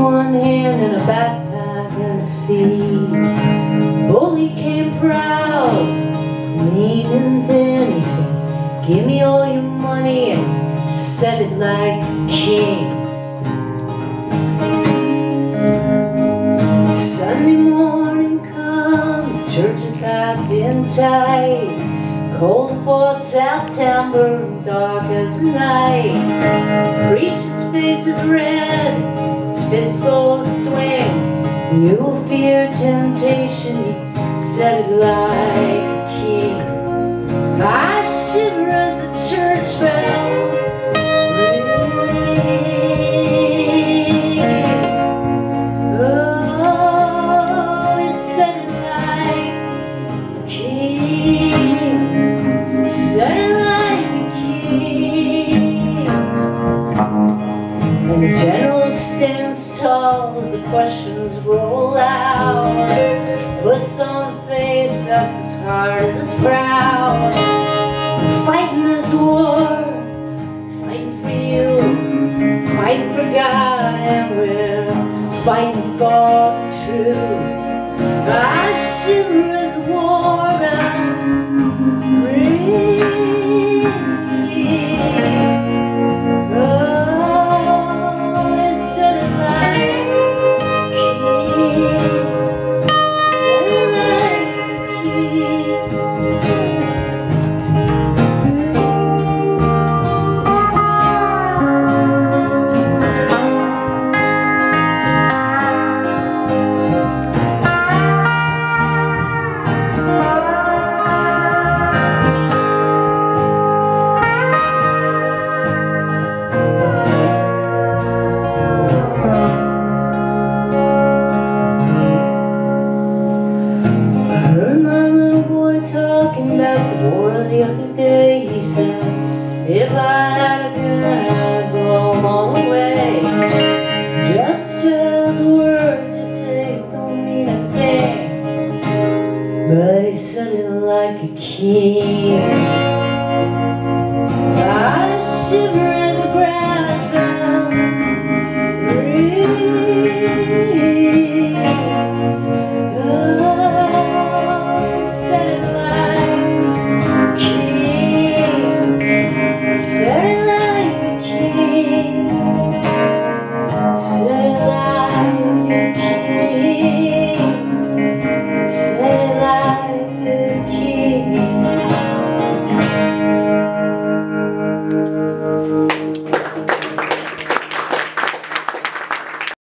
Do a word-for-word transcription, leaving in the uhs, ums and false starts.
one hand and a backpack at his feet. Boldly came proud, mean and thin. He said, give me all your money, and said it like a king. Sunday morning comes, church is packed in tight. Cold for September, dark as the night. Preacher's face is red, his fist full swing. You will fear temptation, he said it like a king. I shiver as the church bells ring. Oh, he said it like a king. Said it like a king. And the general stands tall as the questions roll out. Puts on a face that's as hard as it's proud. We're fighting this war, fighting for you, fighting for God, and we're fighting for the truth. I shiver as the war bells ring. The other day he said, if I had a gun I'd blow them all away. Just tell the words you say don't mean a thing. But he said it like a king. I shiver as the grass bends ring. Thank you.